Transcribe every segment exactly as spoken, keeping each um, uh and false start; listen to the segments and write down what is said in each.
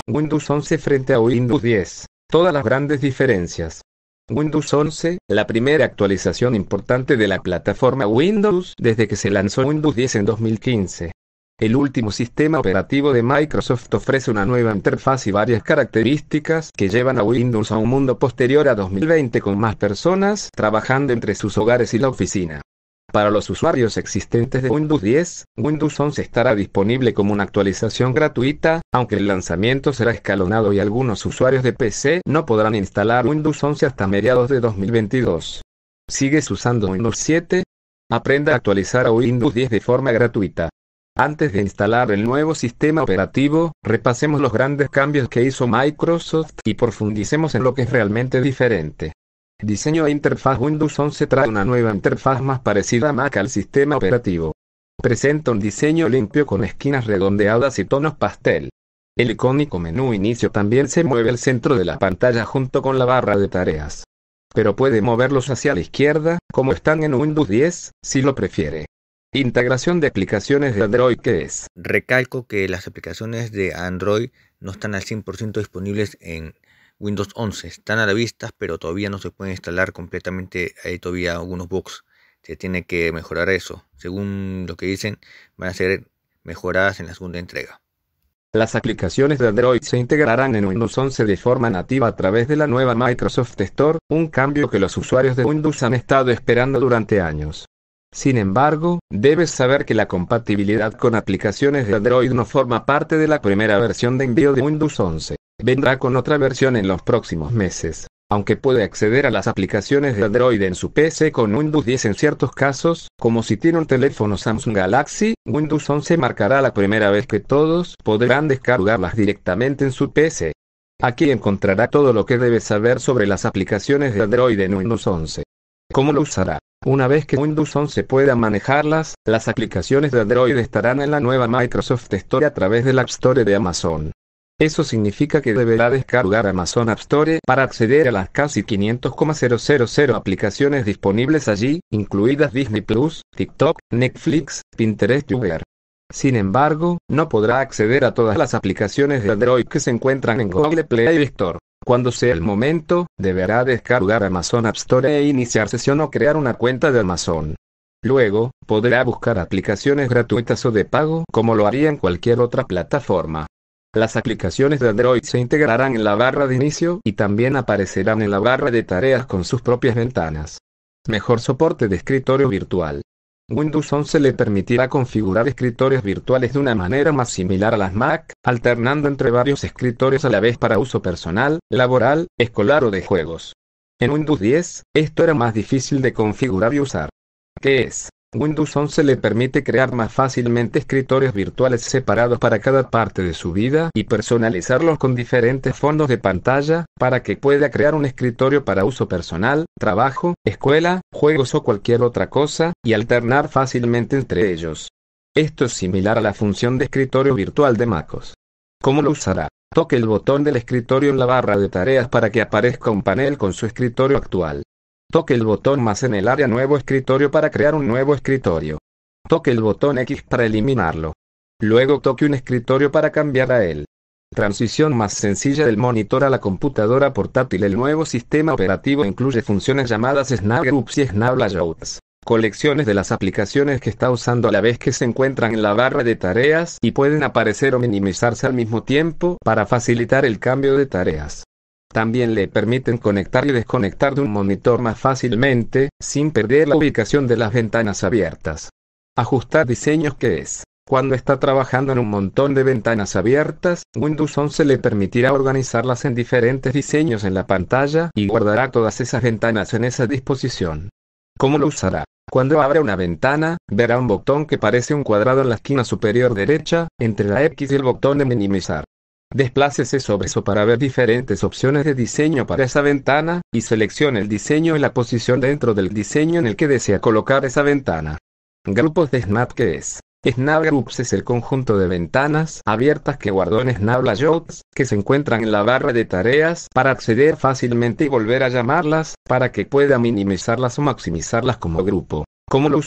Windows once frente a Windows diez. Todas las grandes diferencias. Windows once, la primera actualización importante de la plataforma Windows desde que se lanzó Windows diez en dos mil quince. El último sistema operativo de Microsoft ofrece una nueva interfaz y varias características que llevan a Windows a un mundo posterior a dos mil veinte con más personas trabajando entre sus hogares y la oficina. Para los usuarios existentes de Windows diez, Windows once estará disponible como una actualización gratuita, aunque el lanzamiento será escalonado y algunos usuarios de P C no podrán instalar Windows once hasta mediados de dos mil veintidós. ¿Sigues usando Windows siete? Aprenda a actualizar a Windows diez de forma gratuita. Antes de instalar el nuevo sistema operativo, repasemos los grandes cambios que hizo Microsoft y profundicemos en lo que es realmente diferente. Diseño e interfaz. Windows once trae una nueva interfaz más parecida a Mac al sistema operativo. Presenta un diseño limpio con esquinas redondeadas y tonos pastel. El icónico menú inicio también se mueve al centro de la pantalla junto con la barra de tareas. Pero puede moverlos hacia la izquierda, como están en Windows diez, si lo prefiere. Integración de aplicaciones de Android. ¿Qué es? Recalco que las aplicaciones de Android no están al cien por ciento disponibles en Windows once. Están a la vista, pero todavía no se pueden instalar completamente. Hay todavía algunos bugs. Se tiene que mejorar eso. Según lo que dicen, van a ser mejoradas en la segunda entrega. Las aplicaciones de Android se integrarán en Windows once de forma nativa a través de la nueva Microsoft Store, un cambio que los usuarios de Windows han estado esperando durante años. Sin embargo, debes saber que la compatibilidad con aplicaciones de Android no forma parte de la primera versión de envío de Windows once. Vendrá con otra versión en los próximos meses. Aunque puede acceder a las aplicaciones de Android en su P C con Windows diez en ciertos casos, como si tiene un teléfono Samsung Galaxy, Windows once marcará la primera vez que todos podrán descargarlas directamente en su P C. Aquí encontrará todo lo que debe saber sobre las aplicaciones de Android en Windows once. ¿Cómo lo usará? Una vez que Windows once pueda manejarlas, las aplicaciones de Android estarán en la nueva Microsoft Store a través del App Store de Amazon. Eso significa que deberá descargar Amazon App Store para acceder a las casi quinientas mil aplicaciones disponibles allí, incluidas Disney Plus, TikTok, Netflix, Pinterest y Uber. Sin embargo, no podrá acceder a todas las aplicaciones de Android que se encuentran en Google Play Store. Cuando sea el momento, deberá descargar Amazon App Store e iniciar sesión o crear una cuenta de Amazon. Luego, podrá buscar aplicaciones gratuitas o de pago como lo haría en cualquier otra plataforma. Las aplicaciones de Android se integrarán en la barra de inicio y también aparecerán en la barra de tareas con sus propias ventanas. Mejor soporte de escritorio virtual. Windows once le permitirá configurar escritorios virtuales de una manera más similar a las Mac, alternando entre varios escritorios a la vez para uso personal, laboral, escolar o de juegos. En Windows diez, esto era más difícil de configurar y usar. ¿Qué es? Windows once le permite crear más fácilmente escritorios virtuales separados para cada parte de su vida y personalizarlos con diferentes fondos de pantalla, para que pueda crear un escritorio para uso personal, trabajo, escuela, juegos o cualquier otra cosa, y alternar fácilmente entre ellos. Esto es similar a la función de escritorio virtual de MacOS. ¿Cómo lo usará? Toque el botón del escritorio en la barra de tareas para que aparezca un panel con su escritorio actual. Toque el botón más en el área Nuevo Escritorio para crear un nuevo escritorio. Toque el botón X para eliminarlo. Luego toque un escritorio para cambiar a él. Transición más sencilla del monitor a la computadora portátil. El nuevo sistema operativo incluye funciones llamadas Snap Groups y Snap Layouts, colecciones de las aplicaciones que está usando a la vez que se encuentran en la barra de tareas y pueden aparecer o minimizarse al mismo tiempo para facilitar el cambio de tareas. También le permiten conectar y desconectar de un monitor más fácilmente, sin perder la ubicación de las ventanas abiertas. Ajustar diseños. ¿Qué es? Cuando está trabajando en un montón de ventanas abiertas, Windows once le permitirá organizarlas en diferentes diseños en la pantalla y guardará todas esas ventanas en esa disposición. ¿Cómo lo usará? Cuando abra una ventana, verá un botón que parece un cuadrado en la esquina superior derecha, entre la X y el botón de minimizar. Desplácese sobre eso para ver diferentes opciones de diseño para esa ventana, y seleccione el diseño y la posición dentro del diseño en el que desea colocar esa ventana. Grupos de Snap. ¿Qué es? Snap Groups es el conjunto de ventanas abiertas que guardó en Snap Layouts, que se encuentran en la barra de tareas para acceder fácilmente y volver a llamarlas, para que pueda minimizarlas o maximizarlas como grupo. ¿Cómo lo usará?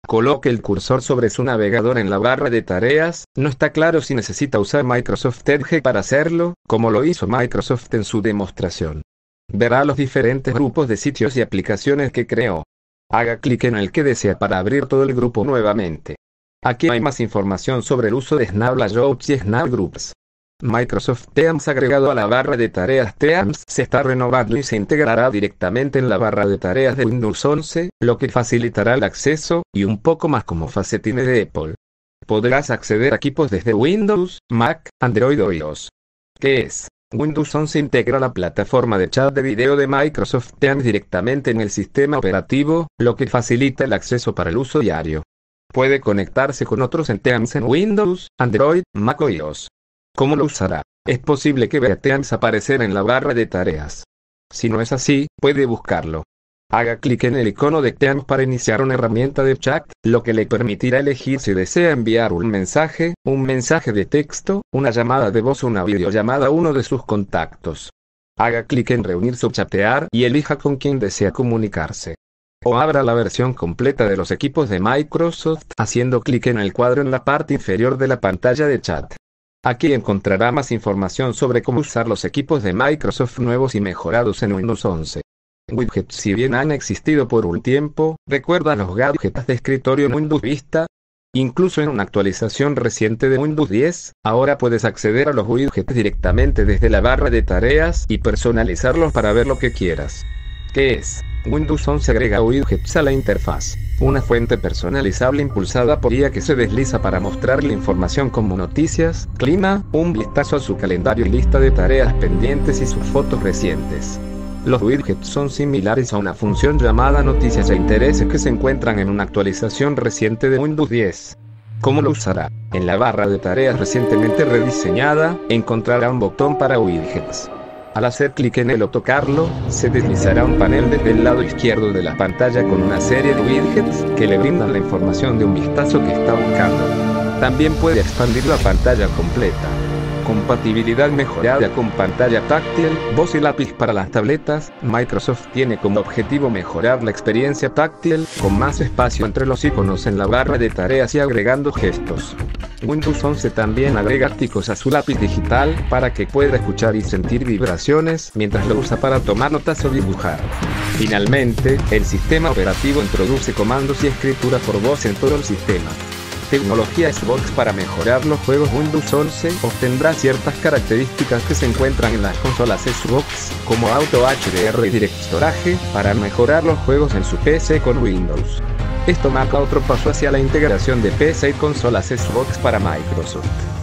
Coloque el cursor sobre su navegador en la barra de tareas. No está claro si necesita usar Microsoft Edge para hacerlo, como lo hizo Microsoft en su demostración. Verá los diferentes grupos de sitios y aplicaciones que creó. Haga clic en el que desea para abrir todo el grupo nuevamente. Aquí hay más información sobre el uso de Snap Layouts y Snap Groups. Microsoft Teams agregado a la barra de tareas. Teams se está renovando y se integrará directamente en la barra de tareas de Windows once, lo que facilitará el acceso, y un poco más como Facetime de Apple. Podrás acceder a equipos desde Windows, Mac, Android o iOS. ¿Qué es? Windows once integra la plataforma de chat de video de Microsoft Teams directamente en el sistema operativo, lo que facilita el acceso para el uso diario. Puede conectarse con otros en Teams en Windows, Android, Mac o iOS. ¿Cómo lo usará? Es posible que vea Teams aparecer en la barra de tareas. Si no es así, puede buscarlo. Haga clic en el icono de Teams para iniciar una herramienta de chat, lo que le permitirá elegir si desea enviar un mensaje, un mensaje de texto, una llamada de voz o una videollamada a uno de sus contactos. Haga clic en reunirse o chatear y elija con quién desea comunicarse. O abra la versión completa de los equipos de Microsoft haciendo clic en el cuadro en la parte inferior de la pantalla de chat. Aquí encontrará más información sobre cómo usar los equipos de Microsoft nuevos y mejorados en Windows once. Widgets, si bien han existido por un tiempo, ¿recuerda los gadgets de escritorio en Windows Vista? Incluso en una actualización reciente de Windows diez, ahora puedes acceder a los widgets directamente desde la barra de tareas y personalizarlos para ver lo que quieras. ¿Qué es? Windows once agrega widgets a la interfaz, una fuente personalizable impulsada por I A que se desliza para mostrarle información como noticias, clima, un vistazo a su calendario y lista de tareas pendientes y sus fotos recientes. Los widgets son similares a una función llamada Noticias e Intereses que se encuentran en una actualización reciente de Windows diez. ¿Cómo lo usará? En la barra de tareas recientemente rediseñada, encontrará un botón para widgets. Al hacer clic en él o tocarlo, se deslizará un panel desde el lado izquierdo de la pantalla con una serie de widgets que le brindan la información de un vistazo que está buscando. También puede expandir la pantalla completa. Compatibilidad mejorada con pantalla táctil, voz y lápiz para las tabletas. Microsoft tiene como objetivo mejorar la experiencia táctil, con más espacio entre los iconos en la barra de tareas y agregando gestos. Windows once también agrega ticos a su lápiz digital, para que pueda escuchar y sentir vibraciones mientras lo usa para tomar notas o dibujar. Finalmente, el sistema operativo introduce comandos y escritura por voz en todo el sistema. Tecnología Xbox para mejorar los juegos. Windows once obtendrá ciertas características que se encuentran en las consolas Xbox, como Auto H D R y Direct Storage, para mejorar los juegos en su P C con Windows. Esto marca otro paso hacia la integración de P C y consolas Xbox para Microsoft.